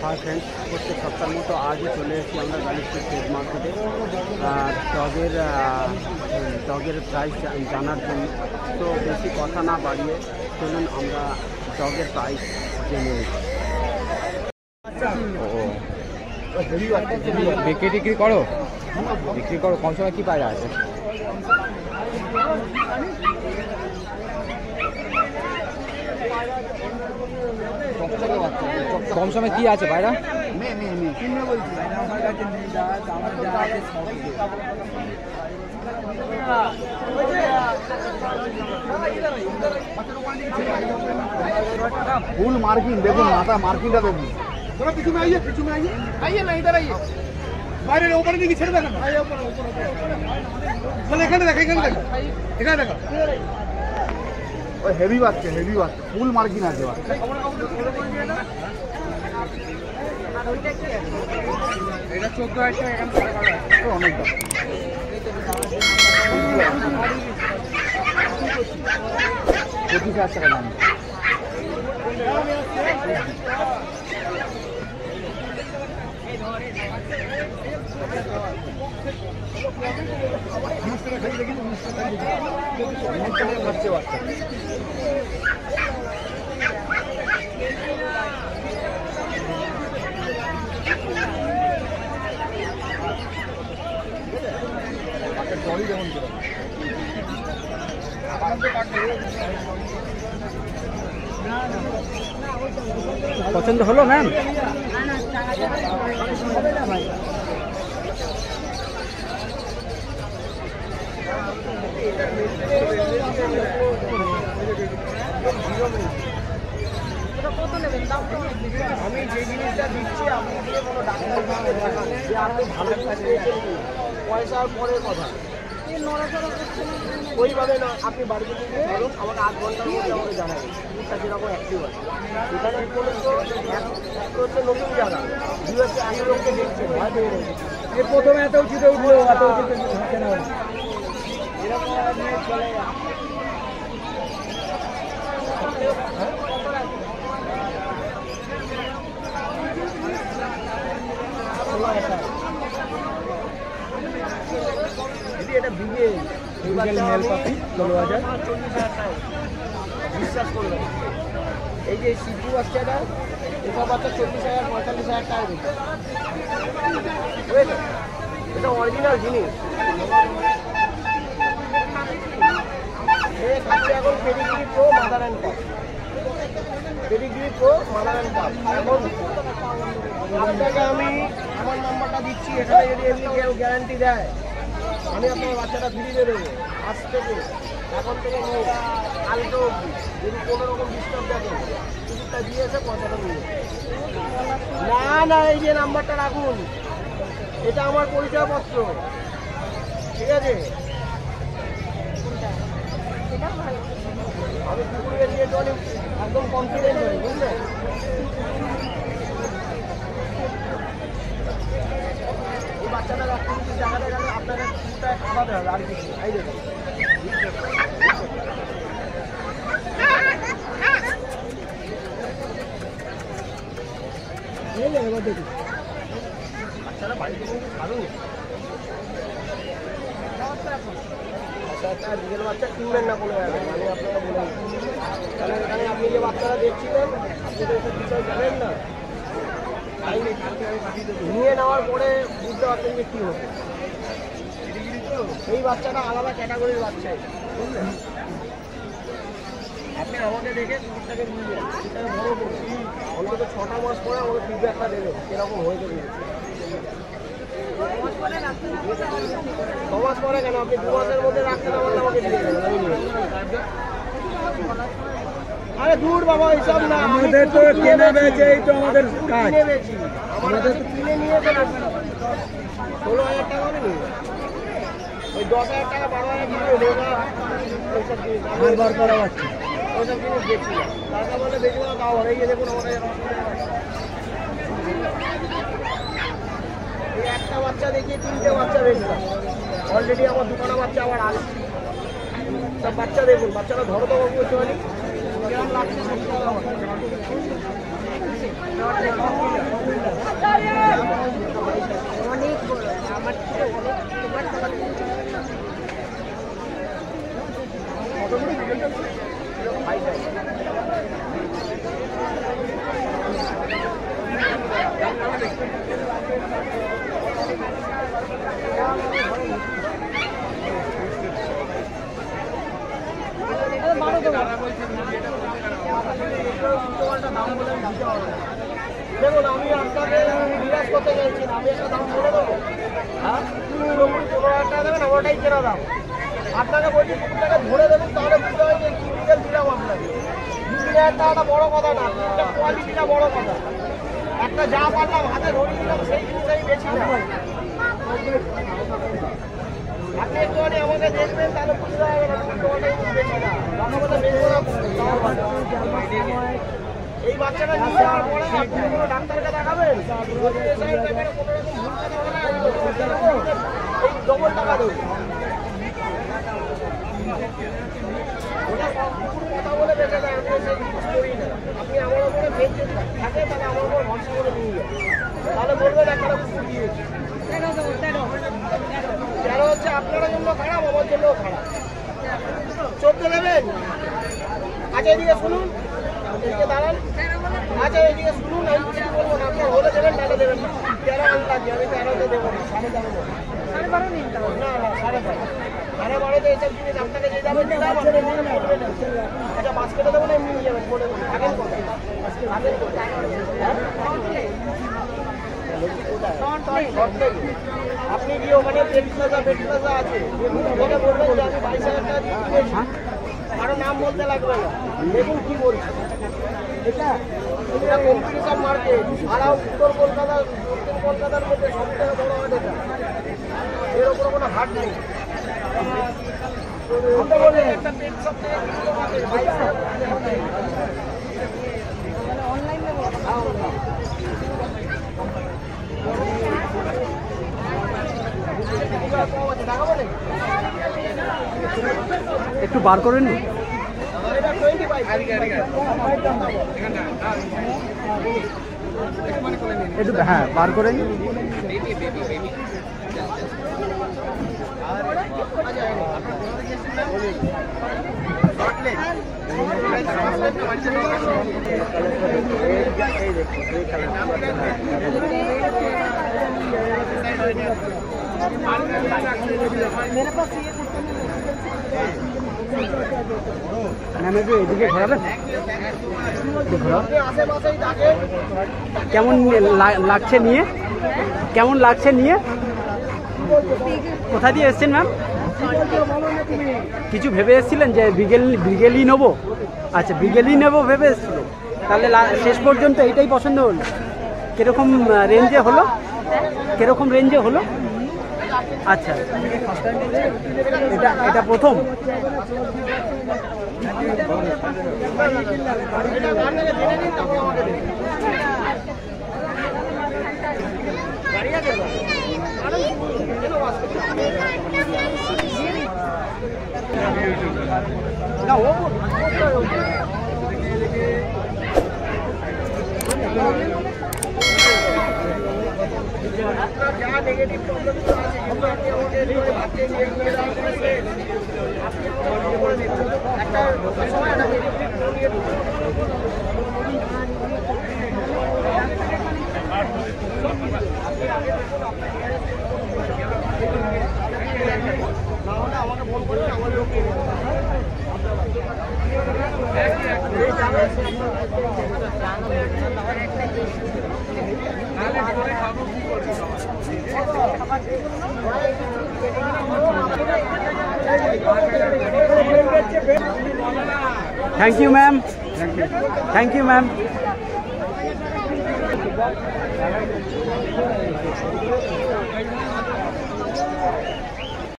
Hi friends, প্রত্যেক সপ্তাহের মতো আজও চলে এসেছি আমরা গালিস্টের ট্রেড মার্কেটে ডগের প্রাইস জানার জন্য। তো বেশি কথা না বাড়িয়ে চলুন আমরা ডগের প্রাইস জেনে নিই। বিক্রি করো কম সময় কি পায়রা আছে? কম সময় কি আছে পায়রা? फुल मार्किंग देखो, माथा मार्किंग का देखो। थोड़ा पीछे में आइए ना, इधर आइए। बाहर ऊपर नहीं छेड़ देना। आइए ऊपर चलो এখানে देखो। ওই হেভি বাচ্চা ফুল মার্কিং আছে বাচ্চা। এটা 14,000 টাকা এখানে টাকা অনেক দাম। 25,000 টাকা দাম। পছন্দ হলো ম্যাম? আমি যে জিনিসটা দিচ্ছি আপনি দিয়ে কোনো ডাক্তার যে আপনি ভালো পয়সার পরের কথা, ওইভাবে না। আপনি বাড়িতে ধরুন, আমাকে 8 ঘন্টার মধ্যে আমাকে জানাবেন জিনিসটা যেরকম অ্যাক্টিভ আছে। এখানে হচ্ছে নতুন জায়গা, ইউএসএ আগে লোককে দেখছে, ভয় পেয়ে রয়েছে। প্রথমে এত উচিত উঠলো, এত উচিত কেন এরকম নিয়ে চলে এটা বিগেল মেল পাখি 16,000। বিশ্বাস করবেন, এই যে সিপু বাচ্চাটা, এসব বাচ্চা 40,000 45,000 টাকা দিচ্ছে। বুঝলেন, এটা অরিজিনাল জিনিস। খাচ্ছে এখন পেডিগ্রি প্রো মাদার অ্যান্ড পাপ, এখন আপনাকে আমি আমার নাম্বারটা দিচ্ছি, এখানে যদি এমনি কেউ গ্যারান্টি দেয় আমি আপনার বাচ্চাটা ফিরিয়ে দেবো। আজ থেকে এখন থেকে নিয়ে কালকে অবধি যদি কোনো রকম ডিস্টার্ব দেখেন, টিকিটটা দিয়েছে, পয়সাটা নিয়ে না। এই যে নাম্বারটা রাখুন, এটা আমার পরিচয়পত্র, ঠিক আছে? আমি কুকুরের রেট অনেক একদম কনফিডেন্ট হই, বুঝলেন? এই বাচ্চাটা রাখতে যদি জায়গাটা গেলে আপনাকে কুকুরটায় খাওয়াতে হবে, আর কিছু এই দেখুন। এবার দেখুন বাচ্চারা বাড়িতে কিন্তু খাবেন। বিকেল বাচ্চা কিনবেন না কোনো জায়গায়, আমি আপনারা বলে কারণ এখানে আপনি যে বাচ্চারা দেখছিলেন, আপনি তো এসব বিষয় জানেন না। নিয়ে নেওয়ার পরে বুঝতে পারছেন যে কী হবে। এই বাচ্চাটা আলাদা ক্যাটাগরির বাচ্চা, বুঝলেন? আপনি আমাকে দেখে কুকুরটাকে নিয়ে যান, কুকুরটাকে বড়ো করুন, অন্তত 6টা মাস পরে আমাকে ফিডব্যাকটা দেবেন কীরকম হয়েছে। 6 মাস পরে কেন, আপনি 2 মাসের মধ্যে রাখতে না পারলে আমাকে দিয়ে দেবেন, আমি নিয়ে। আরে দূর বাবা, এইসব না, আমাদের তো কিনে বেচে, এই তো আমাদের কাজ। কিনে বেচি, আমাদের তো কিনে নিয়ে এসে রাখতে হবে। 16,000 টাকা হবে নি, ওই 10,000 টাকা 12,000 দিয়ে ওইসব জিনিস বার করা যাচ্ছে, ওইসব জিনিস বেচি না। টাকা বলে বেচবো না, তাও এই যে দেখুন আমাদের এই একটা বাচ্চা দেখিয়ে 3টে বাচ্চা বেচলাম। অলরেডি আমার 2খানা বাচ্চা আবার আসছে। সব বাচ্চা দেখুন, বাচ্চারা ধরো তো বাবু, চলি কেমন লাগছে? দেখুন আমি আপনাকে নিরাশ করতে চাইছি না, আমি একটা দাম বলে দেবো। হ্যাঁ 15,000 টাকা দেবেন, ওটাই কেনা দাম। আপনাকে বলছি 2 টাকা ধরে দেবেন, তাহলে বুঝতে হবে যে কি বিকেল দিলাম আপনাকে। 2,000 টাকাটা বড় কথা না, দুধটা কোয়ালিটিটা বড় কথা। একটা যা পারলাম হাতে ধরে দিলাম, সেই জিনিস আমি বেশি না। আপনি একটুখানি আমাকে দেখবেন, তাহলে বুঝতে হবে না ওটাই বেশি না। কথা বেশি না। এই বাচ্চাটা নিয়ে যাওয়ার পরে আপনি কোনো ডাক্তারকে দেখাবেন, এই ডবল টাকা দেবেন। কথা বলে বেঁচে যায়, আমি সেই জিনিস করি না। আপনি আমার উপরে ফেক যদি থাকে, তাহলে আমার উপর ভরসা করে নিয়ে যান, তাহলে বলবেন একটা কুকুর দিয়েছি। 13 হচ্ছে আপনার জন্য খারাপ, আমার জন্যও খারাপ। 14 দেবেন? আচ্ছা এদিকে শুনুন, এদিকে দাঁড়ান। আচ্ছা এদিকে শুনুন, আমি কিছু বলবো না, আপনার হলে দেবেন, নাহলে দেবেন না। 13 আনলাম, আমি 13তে দেবো না, 13.5 দেবো। না না 12.5, 12.5 এইসব জিনিস আপনাকে যে যাবে দিলাম, আপনি নিয়ে করবেন। আচ্ছা বাস কেটে দেবো না, এমনি নিয়ে যাবেন, করে দেবেন। আগের কথা আগের কথা আপনি গিয়ে ওখানে পেট প্লাজা আছে, ওখানে বলবেন যে আমি 22,000 টাকা দিয়ে কিনেছি, কারো নাম বলতে লাগবে না। দেখুন কি বলছি, এটা কম্পিটিশন মার্কেট। আর উত্তর কলকাতা, দক্ষিণ কলকাতার মধ্যে সবথেকে বড় হাট এটা, এর ওপরে কোনো হাট নেই। আপনি বললেন একটা পেট সপ্তাহে একটু বার করেন। একটু হ্যাঁ বার করেন। ম্যাম একটু এদিকে ঘোরাবেন। কেমন লাগছে নিয়ে? কেমন লাগছে নিয়ে? কোথা দিয়ে এসছেন ম্যাম? কিছু ভেবে এসেছিলেন যে ব্রিগেলই নেবো? আচ্ছা ব্রিগেলই নেবো ভেবে এসেছিলেন, তাহলে শেষ পর্যন্ত এইটাই পছন্দ হলো। কিরকম রেঞ্জে হলো? কিরকম রেঞ্জে হলো? আচ্ছা এটা প্রথম। না ও আপনার যা নেগেটিভ প্রবলেম আছে, কিন্তু আপনি আমাদের ভাবতে নিয়ে গিয়ে আপনি করে দিন একটা সময় একটা নেগেটিভ ফোন নিয়ে নাহলে আমাকে ফোন করবেন, আমার লোক thank you ma'am. Thank you ma'am.